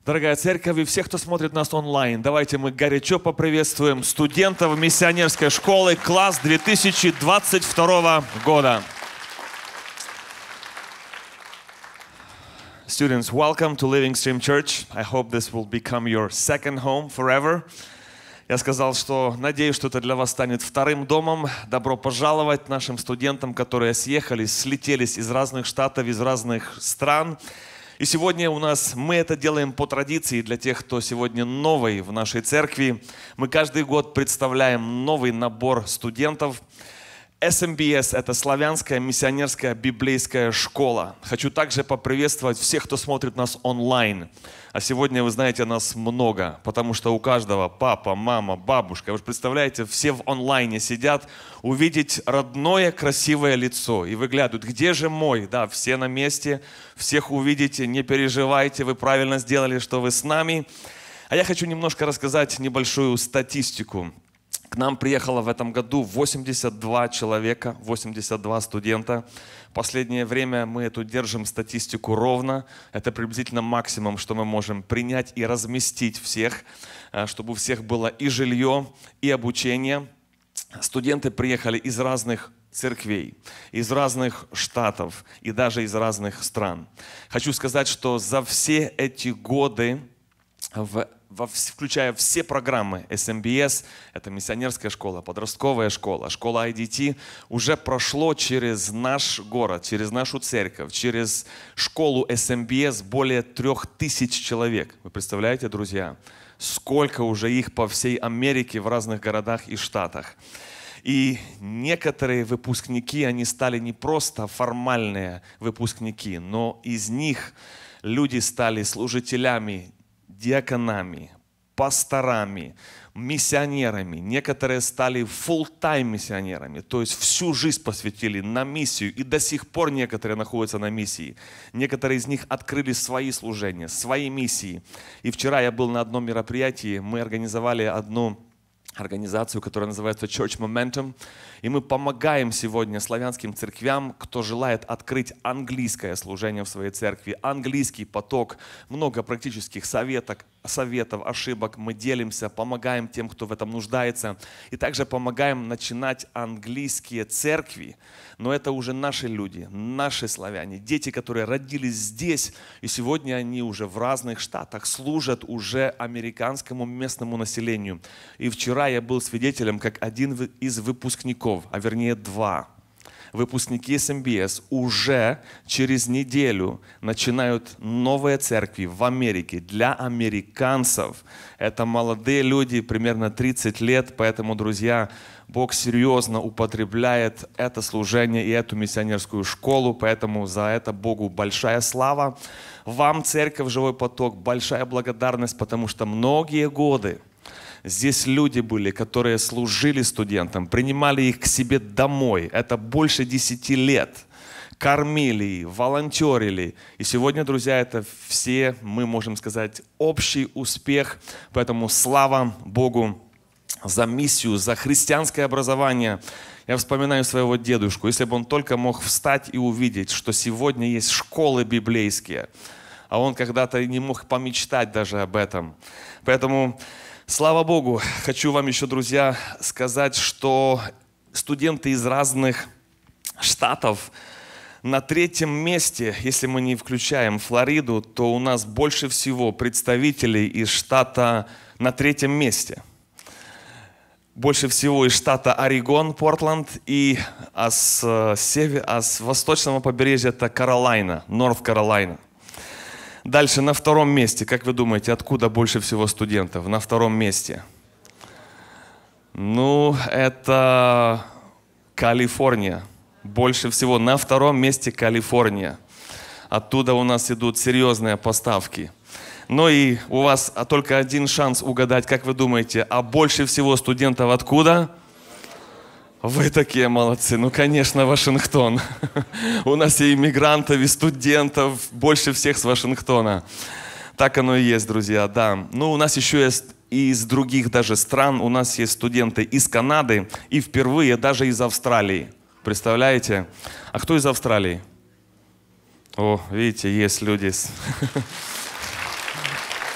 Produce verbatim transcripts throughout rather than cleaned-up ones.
Дорогая церковь и все, кто смотрит нас онлайн, давайте мы горячо поприветствуем студентов миссионерской школы, класс две тысячи двадцать второго года. Students, welcome to Living Stream Church. I hope this will become your second home forever. Я сказал, что надеюсь, что это для вас станет вторым домом. Добро пожаловать нашим студентам, которые съехались, слетелись из разных штатов, из разных стран. И сегодня у нас, мы это делаем по традиции для тех, кто сегодня новый в нашей церкви. Мы каждый год представляем новый набор студентов. эс эм би эс – это славянская миссионерская библейская школа. Хочу также поприветствовать всех, кто смотрит нас онлайн. А сегодня, вы знаете, нас много, потому что у каждого папа, мама, бабушка, вы же представляете, все в онлайне сидят, увидеть родное красивое лицо и выглядывают, где же мой? Да, все на месте, всех увидите, не переживайте, вы правильно сделали, что вы с нами. А я хочу немножко рассказать небольшую статистику. К нам приехало в этом году восемьдесят два человека, восемьдесят два студента. В последнее время мы эту держим статистику ровно. Это приблизительно максимум, что мы можем принять и разместить всех, чтобы у всех было и жилье, и обучение. Студенты приехали из разных церквей, из разных штатов и даже из разных стран. Хочу сказать, что за все эти годы, в включая все программы эс эм би эс, это миссионерская школа, подростковая школа, школа ай ди ти, уже прошло через наш город, через нашу церковь, через школу эс эм би эс более трех тысяч человек. Вы представляете, друзья, сколько уже их по всей Америке в разных городах и штатах. И некоторые выпускники, они стали не просто формальные выпускники, но из них люди стали служителями, диаконами, пасторами, миссионерами. Некоторые стали фулл-тайм миссионерами, то есть всю жизнь посвятили на миссию, и до сих пор некоторые находятся на миссии. Некоторые из них открыли свои служения, свои миссии. И вчера я был на одном мероприятии, мы организовали одну организацию, которая называется Church Momentum. И мы помогаем сегодня славянским церквям, кто желает открыть английское служение в своей церкви, английский поток, много практических советов, советов, ошибок. Мы делимся, помогаем тем, кто в этом нуждается. И также помогаем начинать английские церкви. Но это уже наши люди, наши славяне, дети, которые родились здесь, и сегодня они уже в разных штатах служат уже американскому местному населению. И вчера я был свидетелем, как один из выпускников, а вернее два, выпускники эс эм би эс уже через неделю начинают новые церкви в Америке для американцев. Это молодые люди, примерно тридцать лет, поэтому, друзья, Бог серьезно употребляет это служение и эту миссионерскую школу, поэтому за это Богу большая слава. Вам, церковь «Живой поток», большая благодарность, потому что многие годы здесь люди были, которые служили студентам, принимали их к себе домой. Это больше десяти лет. Кормили, волонтерили. И сегодня, друзья, это все, мы можем сказать, общий успех. Поэтому слава Богу за миссию, за христианское образование. Я вспоминаю своего дедушку. Если бы он только мог встать и увидеть, что сегодня есть школы библейские, а он когда-то не мог помечтать даже об этом. Поэтому слава Богу, хочу вам еще, друзья, сказать, что студенты из разных штатов на третьем месте, если мы не включаем Флориду, то у нас больше всего представителей из штата на третьем месте. Больше всего из штата Орегон, Портленд, и а с, север, а с восточного побережья это Каролайна, Норт-Каролайна. Дальше на втором месте, как вы думаете, откуда больше всего студентов? На втором месте. Ну, это Калифорния. Больше всего на втором месте Калифорния. Оттуда у нас идут серьезные поставки. Ну и у вас только один шанс угадать, как вы думаете, а больше всего студентов откуда? Вы такие молодцы. Ну, конечно, Вашингтон. У нас и иммигрантов, и студентов больше всех с Вашингтона. Так оно и есть, друзья, да. Ну, у нас еще есть и из других даже стран. У нас есть студенты из Канады и впервые даже из Австралии. Представляете? А кто из Австралии? О, видите, есть люди.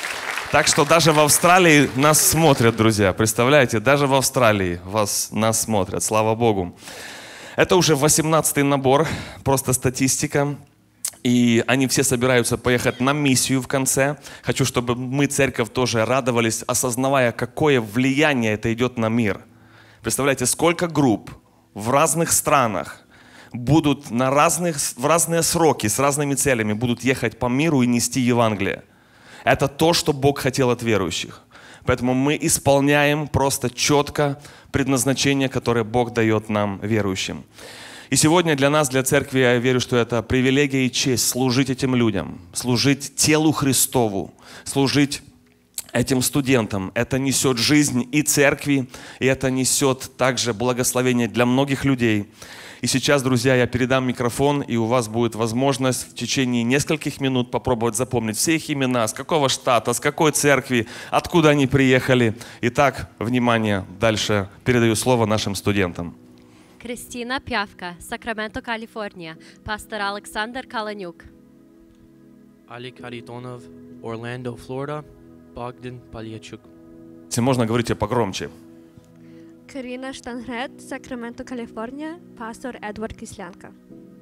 Так что даже в Австралии нас смотрят, друзья. Представляете, даже в Австралии вас, нас смотрят. Слава Богу. Это уже восемнадцатый набор, просто статистика. И они все собираются поехать на миссию в конце. Хочу, чтобы мы, церковь, тоже радовались, осознавая, какое влияние это идет на мир. Представляете, сколько групп в разных странах будут на разных, в разные сроки, с разными целями, будут ехать по миру и нести Евангелие. Это то, что Бог хотел от верующих. Поэтому мы исполняем просто четко предназначение, которое Бог дает нам, верующим. И сегодня для нас, для церкви, я верю, что это привилегия и честь служить этим людям, служить телу Христову, служить этим студентам. Это несет жизнь и церкви, и это несет также благословение для многих людей. И сейчас, друзья, я передам микрофон, и у вас будет возможность в течение нескольких минут попробовать запомнить все их имена, с какого штата, с какой церкви, откуда они приехали. Итак, внимание, дальше передаю слово нашим студентам. Кристина Пявка, Сакраменто, Калифорния. Пастор Александр Каланюк. Алик Харитонов, Орландо, Флорида. Богдан Пальячук. Если можно, говорите погромче. Карина Штангрет, Сакраменто, Калифорния. Пастор Эдвард Кислянка.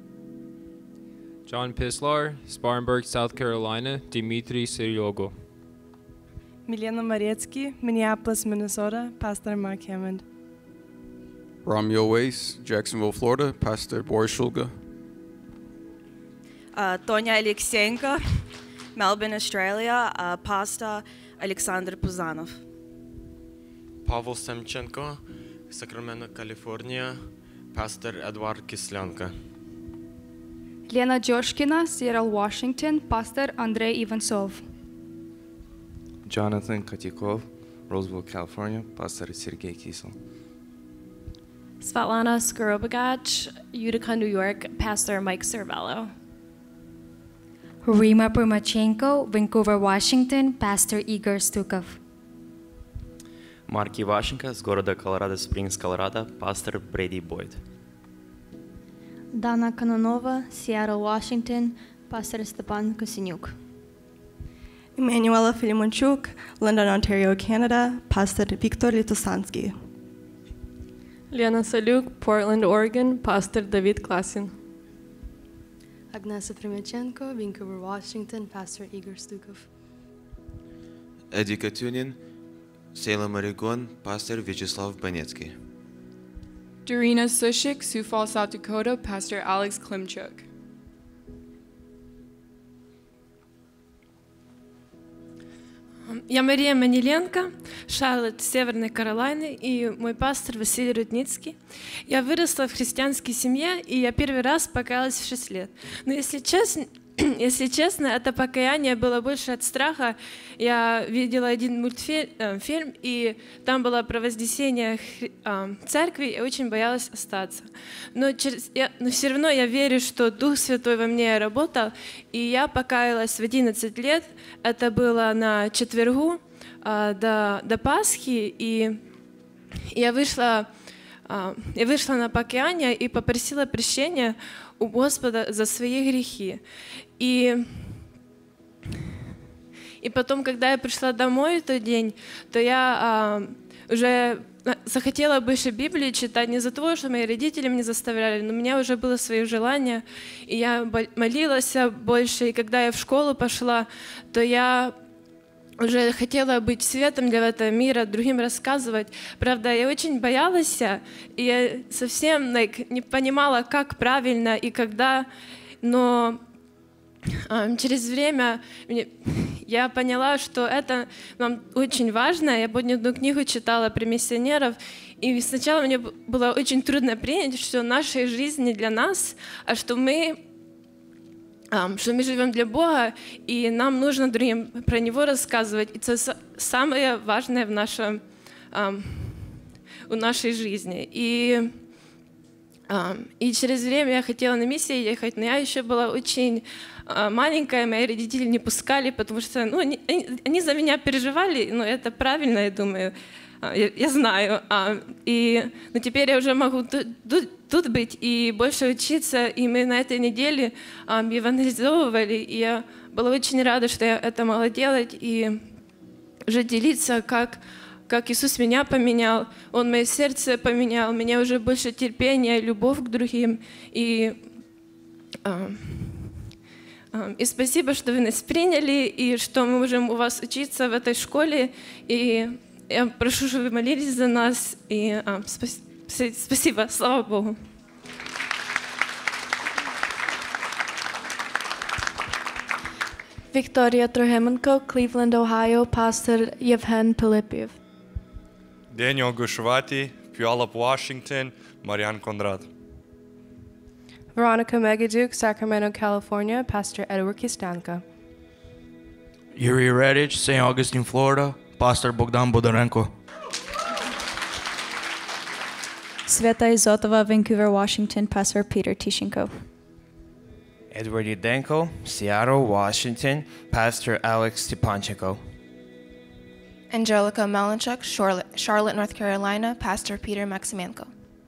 John Pislar, Spartanburg, South Carolina. Дмитрий Серёго. Milena Maretsky, Minneapolis, Minnesota. Pastor Mark Hammond. Ramyo Weiss, Jacksonville, Florida, Pastor Boris Shulga. Uh, Tonya Alexeyenko, Melbourne, Australia, uh, Pastor Alexander Puzanov. Pavel Semchenko, Sacramento, California, Pastor Edward Kislyanka. Лена Джошкина, Seattle, Washington, Pastor Andrei Ivansov. Jonathan Kotikov, Roseville, California, Pastor Sergei Kisel. Svetlana Skorobagach, Utica, New York, Pastor Mike Cervello. Rima Primachenko, Vancouver, Washington, Pastor Igor Stukov. Марк Ивашенко с города Колорадо Спрингс, Колорадо, пастор Брэди Бойд. Дана Канонова, Seattle, Washington, Pastor Степан Косинюк. Emanuela Filimonchuk, London, Ontario, Canada, Pastor Виктор Литусанский. Лена Салюк, Portland, Oregon, Pastor David Klasin. Agnesa Primachenko, Vancouver, Washington, Pastor Igor Stukov. Эдди Катюнин, Salem, Oregon, Pastor Vyacheslav Banetsky. Dorina Sushik, Sioux Falls, South Dakota, Pastor Alex Klimchuk. Я Мария Маниленко, Шарлотт, Северной Каролины, и мой пастор Василий Рудницкий. Я выросла в христианской семье, и я первый раз покаялась в шесть лет. Но если честно, если честно, это покаяние было больше от страха. Я видела один мультфильм, э, фильм, и там было про вознесение э, церкви, и очень боялась остаться. Но, через, я, но все равно я верю, что Дух Святой во мне работал, и я покаялась в одиннадцать лет. Это было на четвергу э, до, до Пасхи, и я вышла, э, я вышла на покаяние и попросила прощения у Господа за свои грехи. И, и потом, когда я пришла домой в тот день, то я а, уже захотела больше Библии читать, не за то, что мои родители меня заставляли, но у меня уже было свое желание, и я молилась больше. И когда я в школу пошла, то я уже хотела быть светом для этого мира, другим рассказывать. Правда, я очень боялась, и я совсем like, не понимала, как правильно и когда, но э, через время мне, я поняла, что это нам очень важно. Я помню, одну книгу читала про миссионеров, и сначала мне было очень трудно принять, что наша жизнь не для нас, а что мы что мы живем для Бога, и нам нужно другим про Него рассказывать. И это самое важное в, нашем, в нашей жизни. И, и через время я хотела на миссию ехать, но я еще была очень маленькая, мои родители не пускали, потому что ну, они, они за меня переживали, но это правильно, я думаю. Я, я знаю, а, и, но теперь я уже могу тут, тут, тут быть и больше учиться, и мы на этой неделе а, евангелизовывали, и я была очень рада, что я это могла делать, и уже делиться, как, как Иисус меня поменял. Он мое сердце поменял. У меня уже больше терпения, любовь к другим. И, э, э, и спасибо, что вы нас приняли, и что мы можем у вас учиться в этой школе. И я прошу, чтобы вы молились за нас. И э, спас, спасибо, слава Богу. Victoria Trohemenko, Cleveland, Ohio, Pastor Yevhen Pilipiev. Daniel Gushvati, Puyallup, Washington, Marian Konrad. Veronica Megaduk, Sacramento, California, Pastor Edward Kistanka. Yuri Radich, Saint Augustine, Florida, Pastor Bogdan Bodarenko. Sveta Izotova, Vancouver, Washington, Pastor Peter Tishenko. Edward Yudenko, Seattle, Washington, Pastor Alex Stepanchenko. Angelica Malinchuk, Charlotte, Charlotte, North Carolina, Pastor Peter Maximenko.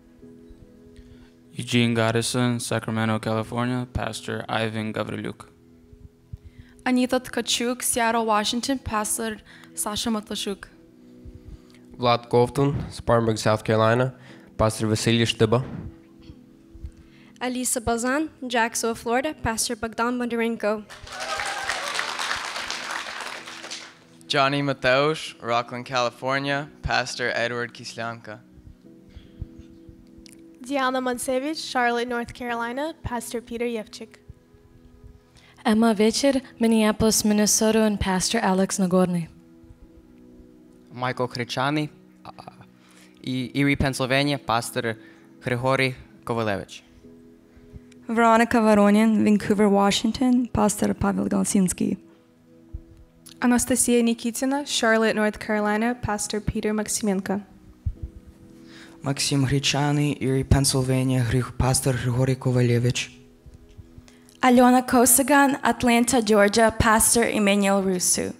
Eugene Goddison, Sacramento, California, Pastor Ivan Gavrilyuk. Anita Tkachuk, Seattle, Washington, Pastor Sasha Matlashuk. Vlad Kovtun, Spartanburg, South Carolina, Pastor Vasily Shtiba. Alisa Bazan, Jacksonville, Florida, Pastor Bogdan Bondarenko. Johnny Mateusz, Rockland, California, Pastor Edward Kislyanka. Diana Mansevich, Charlotte, North Carolina, Pastor Peter Yevchik. Emma Вечер, Minneapolis, Minnesota, and Pastor Alex Nagorny. Michael Krichani, uh, Erie, Pennsylvania, Pastor Grigory Kovalevich. Veronica Voronin, Vancouver, Washington, Pastor Pavel Galsinski. Anastasia Nikitina, Charlotte, North Carolina, Pastor Peter Maximenko. Maxim Hrichani, Erie, Pennsylvania, Pastor Grigory Kovalevich. Alena Kosagan, Atlanta, Georgia, Pastor Emmanuel Rusu.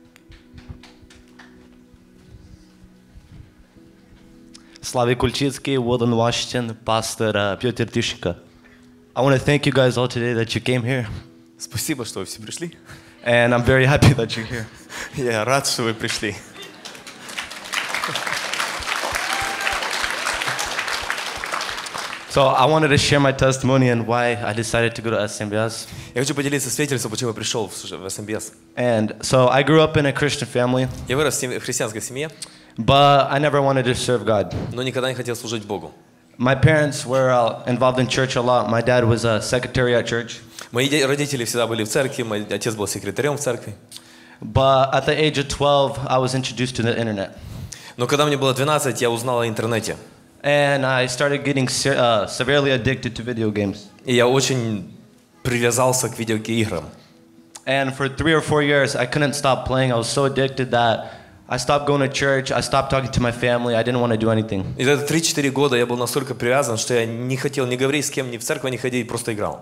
Slavik Kulchitsky, Woodland, Washington, Pastor uh, Pyotr Tishenko. I want to thank you guys all today that you came here. Спасибо, что вы все пришли. And I'm very happy that you're here. Я рад, что вы пришли. So I wanted to share my testimony and why I decided to go to эс эм би эс. Я хочу поделиться свидетельством, почему я пришел в эс эм би эс. And so I grew up in a Christian family. Я вырос в христианской семье. But I never wanted to serve God. Но никогда не хотел служить Богу. My parents were uh, involved in church a lot. My dad was a secretary at church. Мои родители всегда были в церкви, мой отец был секретарем в церкви. But at the age of twelve, I was introduced to the internet. Но когда мне было двенадцать, я узнал о интернете. And I started getting uh, severely addicted to video games. И я очень привязался к видеоиграм. And for three or four years, I couldn't stop playing. I was so addicted that I stopped going to church. I stopped talking to my family. I didn't want to do anything. И за три-четыре года я был настолько привязан, что я не хотел ни говорить с кем, ни в церковь не ходить, просто играл.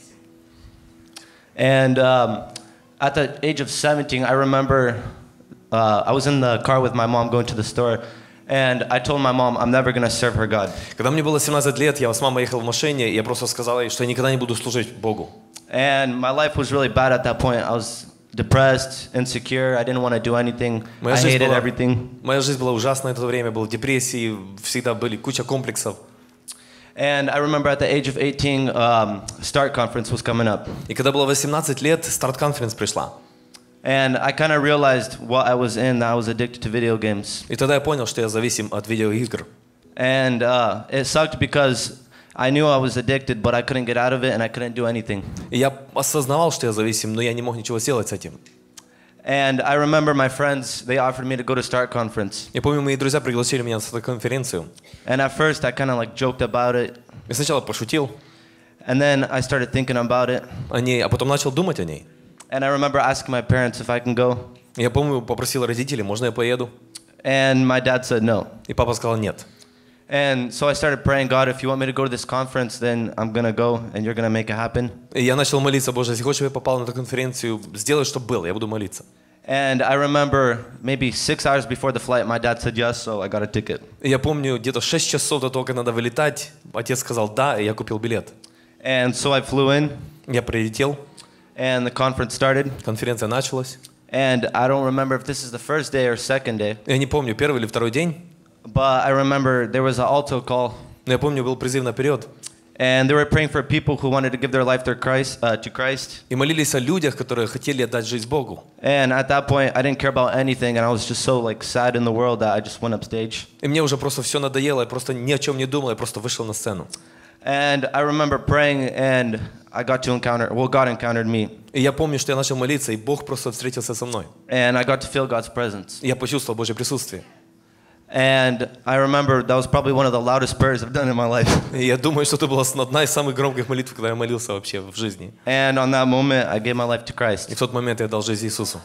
And um, at the age of seventeen, I remember uh, I was in the car with my mom going to the store, and I told my mom I'm never going to serve her God. Когда мне было семнадцать лет, я с мамой ехал в машине, и я просто сказал ей, что я никогда не буду служить Богу. And my life was really bad at that point. I was depressed, insecure. I didn't want to do anything. I hated была, everything. Моя жизнь была ужасна в это время, был в депрессии, всегда были куча комплексов. And I remember at the age of eighteen, um, Start Conference was coming up. И когда было восемнадцать лет, Start Conference пришла. And I kind of realized what I was in, that I was addicted to video games. И тогда я понял, что я зависим от видеоигр. And uh, it sucked because I knew I was addicted, but I couldn't get out of it and I couldn't do anything. И я осознавал, что я зависим, но я не мог ничего сделать с этим. And I remember my friends, they offered me to go to Start Conference. Я помню, мои друзья пригласили меня на эту конференцию. And at first I kind of like joked about it. Я сначала пошутил. And then I started thinking about it. О ней, а потом начал думать о ней. And I remember asking my parents if I can go. Я помню, попросил родителей, можно я поеду? And my dad said no. И папа сказал нет. And so I started praying, God, if you want me to go to this conference, then I'm going to go and you're going to make it happen. И я начал молиться, Боже, если хочешь, чтобы я попал на эту конференцию, сделай, чтобы было, я буду молиться. And I remember maybe six hours before the flight, my dad said yes, so I got a ticket. И я помню, где-то шесть часов до того, как надо вылетать, отец сказал да, и я купил билет. And so I flew in. Я прилетел. And the conference started. Конференция началась. And I don't remember if this is the first day or second day. Я не помню, первый или второй день. But I remember there was an altar call. Но я помню, был призыв на период. And they were praying for people who wanted to give their life to Christ, uh, to Christ. И молились о людях, которые хотели отдать жизнь Богу. And at that point, I didn't care about anything, and I was just so like sad in the world that I just went up stage. И мне уже просто все надоело, я просто ни о чем не думал, я просто вышел на сцену. And I remember praying, and I got to encounter, well, God encountered me. И я помню, что я начал молиться, и Бог просто встретился со мной. And I got to feel God's presence. И я почувствовал Божье присутствие. And I remember that was probably one of the loudest prayers I've done in my life. И я думаю, что это была одна из самых громких молитв, когда я молился вообще в жизни. And on that moment, I gave my life to Christ. И в тот момент я дал жизнь Иисусу.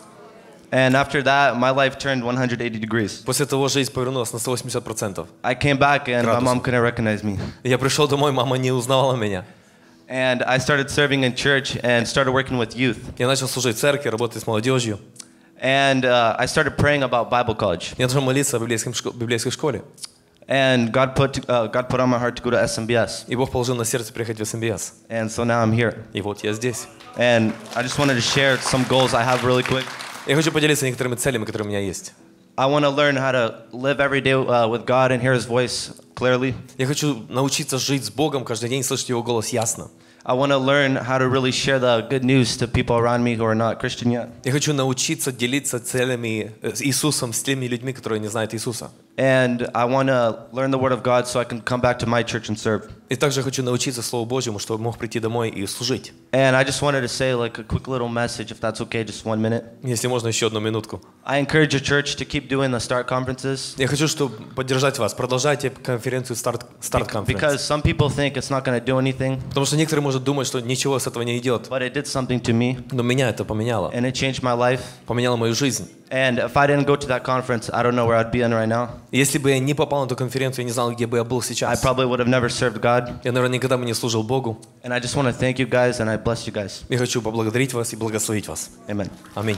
And after that, my life turned one hundred eighty degrees. После того жизнь повернулась на сто восемьдесят процентов. I came back, and my mom couldn't recognize me. Я пришел домой, мама не узнавала меня. And I started serving in church and started working with youth. Я начал служить в церкви, работать с молодежью. And uh, I started praying about Bible college. Я начал молиться о библейской школе. And God put uh, God put on my heart to go to S M B S. И Бог положил на сердце приехать в эс эм би эс. And so now I'm here. И вот я здесь. And I just wanted to share some goals I have really quick. Я хочу поделиться некоторыми целями, которые у меня есть. I want to learn how to live every day uh, with God and hear His voice clearly. Я хочу научиться жить с Богом каждый день, слышать Его голос ясно. I want to learn how to really share the good news to people around me who are not Christian yet. Я хочу научиться делиться целями с Иисусом с теми людьми, которые не знают Иисуса. And I want to learn the Word of God so I can come back to my church and serve. И также хочу научиться Слову Божьему, чтобы мог прийти домой и служить. And I just wanted to say like a quick little message, if that's okay, just one minute. Если можно, еще одну минутку. I encourage your church to keep doing the START conferences. Я хочу, чтобы поддержать вас. Продолжайте конференцию Start Start Conference. Because some people think it's not going to do anything. Потому что некоторые могут думать, что ничего с этого не идет. But it did something to me. Но меня это поменяло. And it changed my life. Поменяло мою жизнь. And if I didn't go to that conference, I don't know where I'd be in right now. Если бы я не попал на эту конференцию, я не знал, где бы я был сейчас. I probably would have never served God. Я, наверное, никогда бы не служил Богу. And I just want to thank you guys, and I bless you guys. Я хочу поблагодарить вас и благословить вас. Amen. Аминь.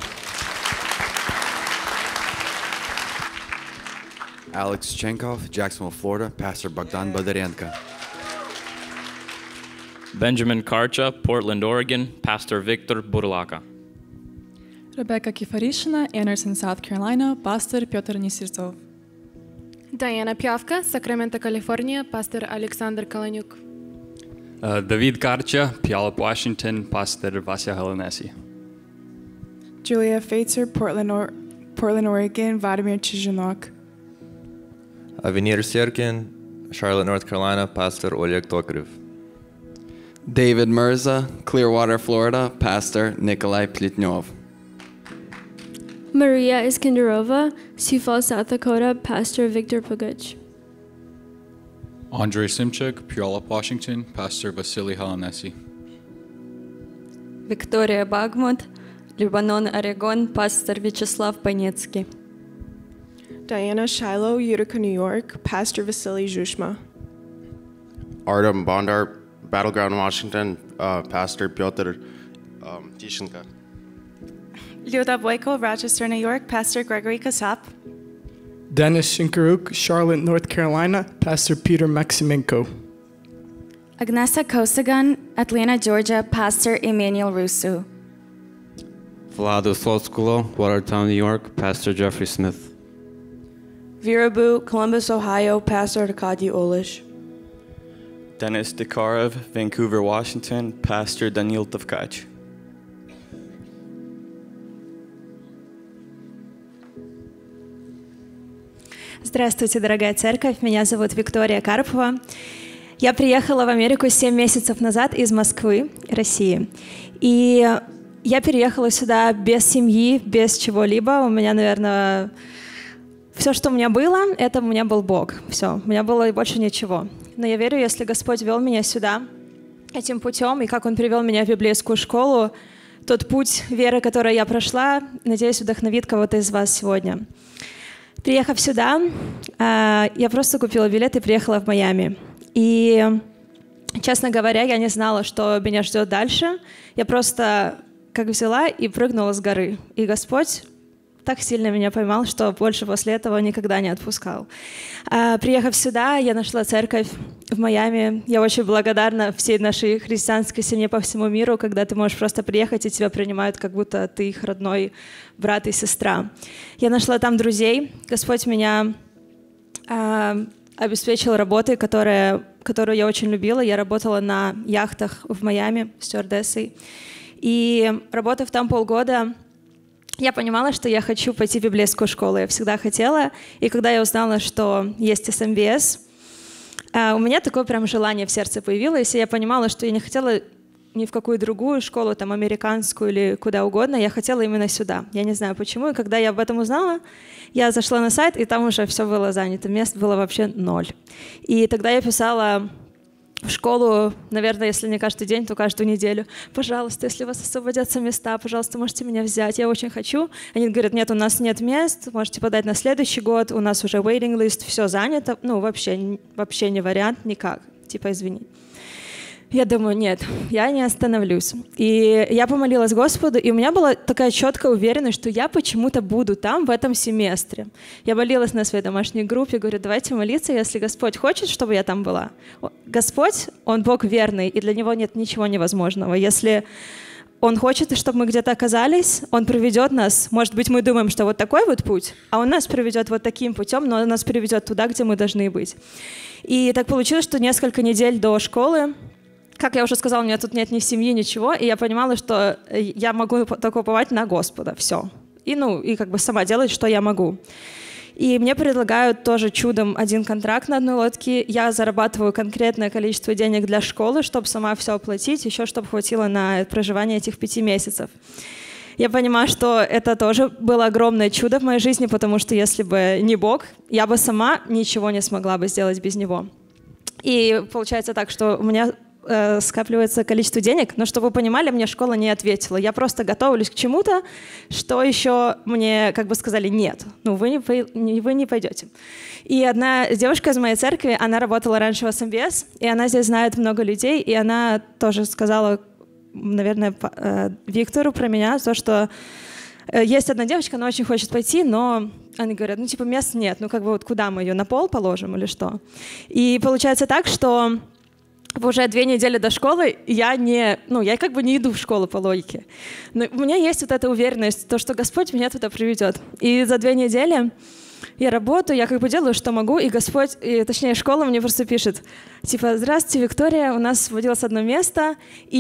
Alex Chenkov, Jacksonville, Florida, Pastor Bogdan Bodarenko. Benjamin Karcha, Portland, Oregon, Pastor Victor Burlaka. Rebecca Kifarishina, Anderson, South Carolina, Pastor Piotr Nisirtsov. Diana Pjavka, Sacramento, California, Pastor Alexander Kalanyuk. Uh, David Karcha, Puyallup, Washington, Pastor Vasya Helenesi. Julia Faitzer, Portland, or- Portland, Oregon, Vladimir Chizhunok. Avenir Serkin, Charlotte, North Carolina, Pastor Oleg Tokarev. David Mirza, Clearwater, Florida, Pastor Nikolai Plitnov. Maria Iskandarova, Sioux Falls, South Dakota, Pastor Victor Puguch. Andrei Simchik, Puyallup, Washington, Pastor Vasily Helenesi. Victoria Bagmut, Lebanon, Oregon, Pastor Vyacheslav Panetsky. Diana Shiloh, Utica, New York, Pastor Vasily Zhushma. Artem Bondar, Battleground, Washington, uh, Pastor Pyotr um, Tishenko. Lyuda Boyko, Rochester, New York, Pastor Gregory Kasap. Dennis Shinkaruk, Charlotte, North Carolina, Pastor Peter Maximenko. Agnesa Kosagan, Atlanta, Georgia, Pastor Emmanuel Rusu. Vlado Sloskulo, Watertown, New York, Pastor Jeffrey Smith. Virabu, Columbus, Ohio, Pastor Arkady Olish. Dennis Dekarov, Vancouver, Washington, Pastor Daniil Tavkach. Здравствуйте, дорогая церковь. Меня зовут Виктория Карпова. Я приехала в Америку семь месяцев назад из Москвы, России. И я переехала сюда без семьи, без чего-либо. У меня, наверное, все, что у меня было, это у меня был Бог. Все, у меня было больше ничего. Но я верю, если Господь вел меня сюда этим путем, и как Он привел меня в библейскую школу, тот путь веры, который я прошла, надеюсь, вдохновит кого-то из вас сегодня. Приехав сюда, я просто купила билет и приехала в Майами. И, честно говоря, я не знала, что меня ждет дальше. Я просто как взяла и прыгнула с горы. И Господь так сильно меня поймал, что больше после этого никогда не отпускал. А, приехав сюда, я нашла церковь в Майами. Я очень благодарна всей нашей христианской семье по всему миру, когда ты можешь просто приехать, и тебя принимают, как будто ты их родной брат и сестра. Я нашла там друзей. Господь меня а, обеспечил работой, которая, которую я очень любила. Я работала на яхтах в Майами стюардессой. И работав там полгода, я понимала, что я хочу пойти в библейскую школу. Я всегда хотела. И когда я узнала, что есть эс эм би эс, у меня такое прям желание в сердце появилось. И я понимала, что я не хотела ни в какую другую школу, там, американскую или куда угодно. Я хотела именно сюда. Я не знаю почему. И когда я об этом узнала, я зашла на сайт, и там уже все было занято. Мест было вообще ноль. И тогда я писала в школу, наверное, если не каждый день, то каждую неделю. Пожалуйста, если у вас освободятся места, пожалуйста, можете меня взять. Я очень хочу. Они говорят, нет, у нас нет мест, можете подать на следующий год, у нас уже waiting list, все занято. Ну, вообще, вообще не вариант никак. Типа, извини. Я думаю, нет, я не остановлюсь. И я помолилась Господу, и у меня была такая четкая уверенность, что я почему-то буду там в этом семестре. Я молилась на своей домашней группе, говорю, давайте молиться, если Господь хочет, чтобы я там была. Господь, Он Бог верный, и для Него нет ничего невозможного. Если Он хочет, чтобы мы где-то оказались, Он приведет нас. Может быть, мы думаем, что вот такой вот путь, а Он нас приведет вот таким путем, но Он нас приведет туда, где мы должны быть. И так получилось, что несколько недель до школы, как я уже сказала, у меня тут нет ни семьи, ничего, и я понимала, что я могу только уповать на Господа, все. И, ну, и как бы сама делать, что я могу. И мне предлагают тоже чудом один контракт на одной лодке. Я зарабатываю конкретное количество денег для школы, чтобы сама все оплатить, еще чтобы хватило на проживание этих пяти месяцев. Я понимаю, что это тоже было огромное чудо в моей жизни, потому что если бы не Бог, я бы сама ничего не смогла бы сделать без Него. И получается так, что у меня скапливается количество денег, но чтобы вы понимали, мне школа не ответила. Я просто готовилась к чему-то, что еще мне как бы сказали нет, ну вы не, вы не пойдете. И одна девушка из моей церкви, она работала раньше в эс эм би эс, и она здесь знает много людей, и она тоже сказала, наверное, Виктору про меня, то, что есть одна девочка, она очень хочет пойти, но они говорят, ну типа мест нет, ну как бы вот куда мы ее, на пол положим или что? И получается так, что уже две недели до школы я не, ну, я как бы не иду в школу по логике. Но у меня есть вот эта уверенность, то, что Господь меня туда приведет. И за две недели я работаю, я как бы делаю, что могу, и Господь, и, точнее, школа мне просто пишет, типа, здравствуйте, Виктория, у нас освободилось одно место,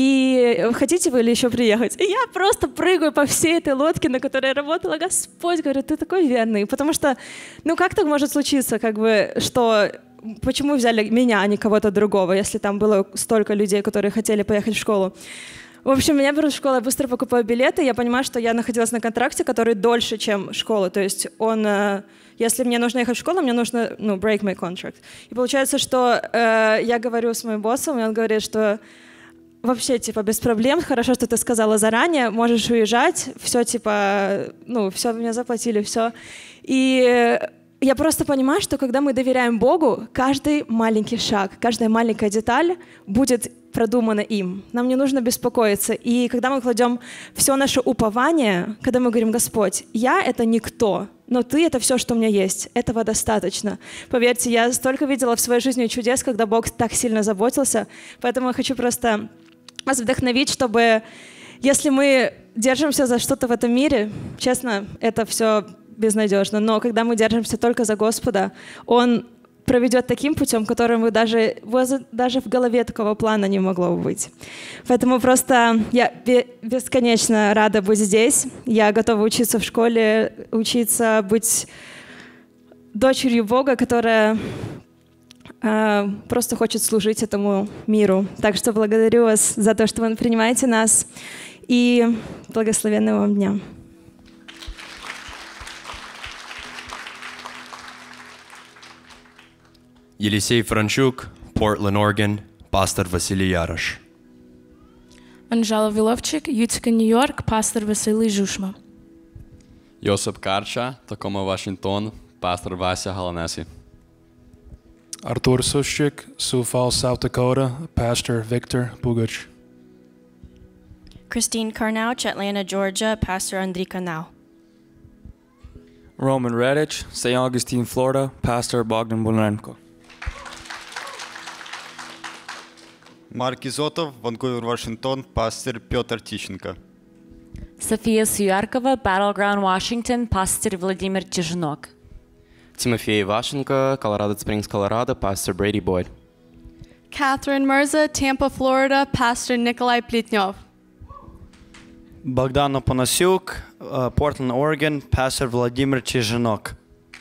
и хотите вы или еще приехать? И я просто прыгаю по всей этой лодке, на которой я работала. Господь, говорю, ты такой верный. Потому что, ну, как так может случиться, как бы, что... Почему взяли меня, а не кого-то другого, если там было столько людей, которые хотели поехать в школу? В общем, меня берут в школу, я быстро покупаю билеты, я понимаю, что я находилась на контракте, который дольше, чем школа. То есть он, если мне нужно ехать в школу, мне нужно, ну, break my contract. И получается, что э, я говорю с моим боссом, и он говорит, что вообще, типа, без проблем, хорошо, что ты сказала заранее, можешь уезжать, все, типа, ну, все, мне заплатили, все. И... Я просто понимаю, что когда мы доверяем Богу, каждый маленький шаг, каждая маленькая деталь будет продумана им. Нам не нужно беспокоиться. И когда мы кладем все наше упование, когда мы говорим, Господь, я — это никто, но Ты — это все, что у меня есть. Этого достаточно. Поверьте, я столько видела в своей жизни чудес, когда Бог так сильно заботился. Поэтому я хочу просто вас вдохновить, чтобы если мы держимся за что-то в этом мире, честно, это все безнадежно, но когда мы держимся только за Господа, Он проведет таким путем, которым вы даже, даже в голове такого плана не могло бы быть. Поэтому просто я бесконечно рада быть здесь. Я готова учиться в школе, учиться быть дочерью Бога, которая э, просто хочет служить этому миру. Так что благодарю вас за то, что вы принимаете нас, и благословенного вам дня. Елисей Франчук, Portland, Oregon, пастор Василий Ярош. Анжела Виловчик, Ютика, Нью-Йорк, пастор Василий Жушма. Йосип Карча, Такома, Вашингтон, пастор Вася Галанеси. Artur Sushchik, Sioux Falls, South Dakota, Pastor Victor Pugac. Christine Carnau, Atlanta, Georgia, Pastor Andri Carnau. Roman Radich, Saint Augustine, Florida, Pastor Bogdan Bonenko. Марк Изотов, Ванкувер, Вашингтон, пастор Петр Тищенко. София Суяркова, Battleground, Washington, пастор Владимир Чижинок. Timofey Ivashenko, Colorado Springs, Colorado, Pastor Brady Boyd. Catherine Mirza, Tampa, Florida, Pastor Nikolai Plitnov. Богдан Опанасюк, Portland, Oregon, Pastor Vladimir Chizhinok.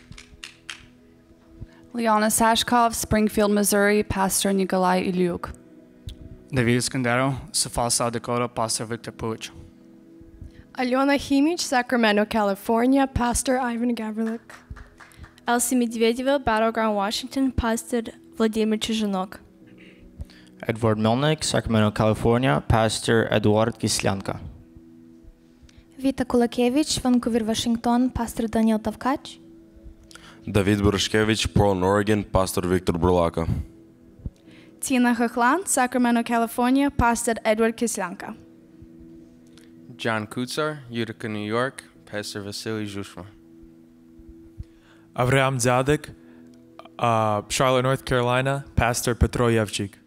Liana Sashkov, Springfield, Missouri, Pastor Nikolai Ilyuk. David Scandero, Sioux South Dakota, Pastor Victor Puch. Alena Himich, Sacramento, California, Pastor Ivan Gavrilik. Elsie Medvedeva, Battleground, Washington, Pastor Vladimir Chizhinok. Edward Melnick, Sacramento, California, Pastor Eduard Kislyanka. Vita Kulakevich, Vancouver, Washington, Pastor Daniel Tavkach. David Burashkevich, Portland, Oregon, Pastor Victor Burlaka. Tina Khachlan, Sacramento, California, Pastor Edward Kislyanka. John Kutsar, Utica, New York, Pastor Vasily Zhushma. Avram Zadek, uh, Charlotte, North Carolina, Pastor Petro Yevchik.